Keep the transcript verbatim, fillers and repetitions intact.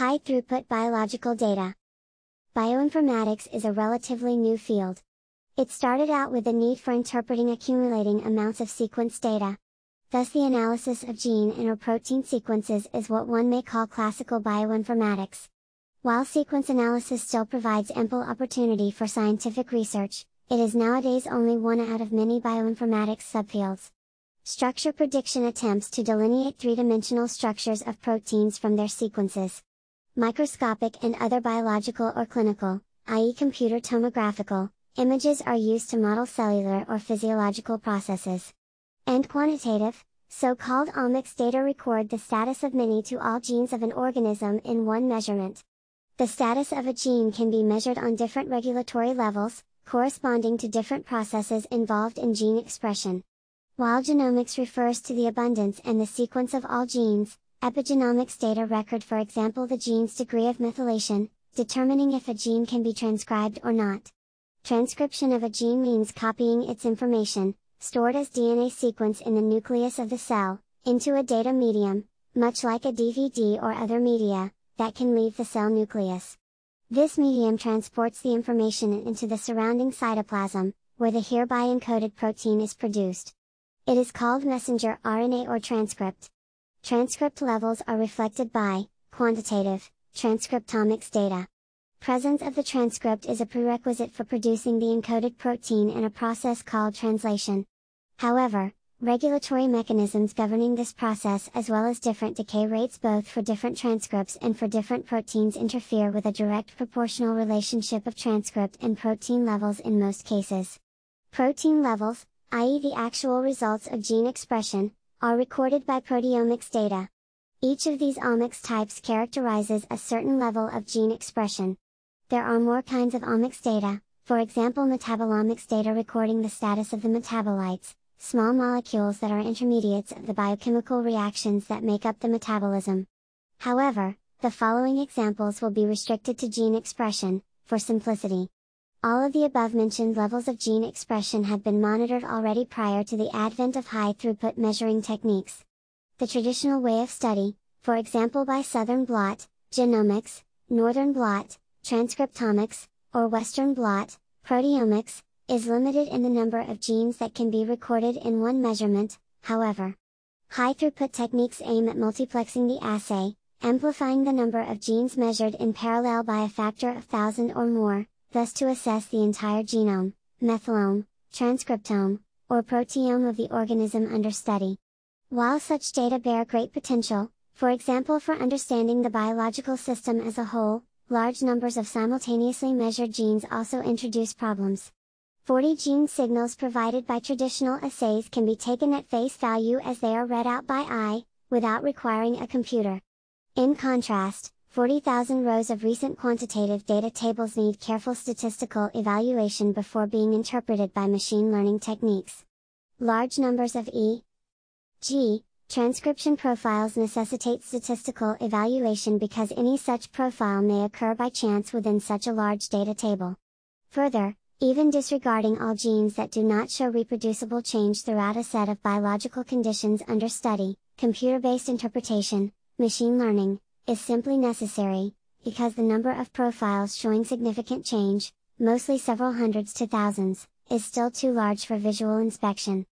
High-throughput biological data. Bioinformatics is a relatively new field. It started out with the need for interpreting accumulating amounts of sequence data. Thus the analysis of gene and or protein sequences is what one may call classical bioinformatics. While sequence analysis still provides ample opportunity for scientific research, it is nowadays only one out of many bioinformatics subfields. Structure prediction attempts to delineate three-dimensional structures of proteins from their sequences. Microscopic and other biological or clinical, that is computer tomographical, images are used to model cellular or physiological processes. And quantitative, so-called omics data record the status of many to all genes of an organism in one measurement. The status of a gene can be measured on different regulatory levels, corresponding to different processes involved in gene expression. While genomics refers to the abundance and the sequence of all genes, epigenomics data record for example the gene's degree of methylation, determining if a gene can be transcribed or not. Transcription of a gene means copying its information, stored as D N A sequence in the nucleus of the cell, into a data medium, much like a D V D or other media, that can leave the cell nucleus. This medium transports the information into the surrounding cytoplasm, where the hereby encoded protein is produced. It is called messenger R N A or transcript. Transcript levels are reflected by quantitative transcriptomics data. Presence of the transcript is a prerequisite for producing the encoded protein in a process called translation. However, regulatory mechanisms governing this process as well as different decay rates both for different transcripts and for different proteins interfere with a direct proportional relationship of transcript and protein levels in most cases. Protein levels, that is the actual results of gene expression, are recorded by proteomics data. Each of these omics types characterizes a certain level of gene expression. There are more kinds of omics data, for example metabolomics data recording the status of the metabolites, small molecules that are intermediates of the biochemical reactions that make up the metabolism. However, the following examples will be restricted to gene expression, for simplicity. All of the above-mentioned levels of gene expression have been monitored already prior to the advent of high-throughput measuring techniques. The traditional way of study, for example by Southern blot, genomics, Northern blot, transcriptomics, or Western blot, proteomics, is limited in the number of genes that can be recorded in one measurement. However, high-throughput techniques aim at multiplexing the assay, amplifying the number of genes measured in parallel by a factor of thousand or more, thus to assess the entire genome, methylome, transcriptome, or proteome of the organism under study. While such data bear great potential, for example for understanding the biological system as a whole, large numbers of simultaneously measured genes also introduce problems. forty gene signals provided by traditional assays can be taken at face value as they are read out by eye, without requiring a computer. In contrast, forty thousand rows of recent quantitative data tables need careful statistical evaluation before being interpreted by machine learning techniques. Large numbers of E G transcription profiles necessitate statistical evaluation because any such profile may occur by chance within such a large data table. Further, even disregarding all genes that do not show reproducible change throughout a set of biological conditions under study, computer-based interpretation, machine learning, is simply necessary, because the number of profiles showing significant change, mostly several hundreds to thousands, is still too large for visual inspection.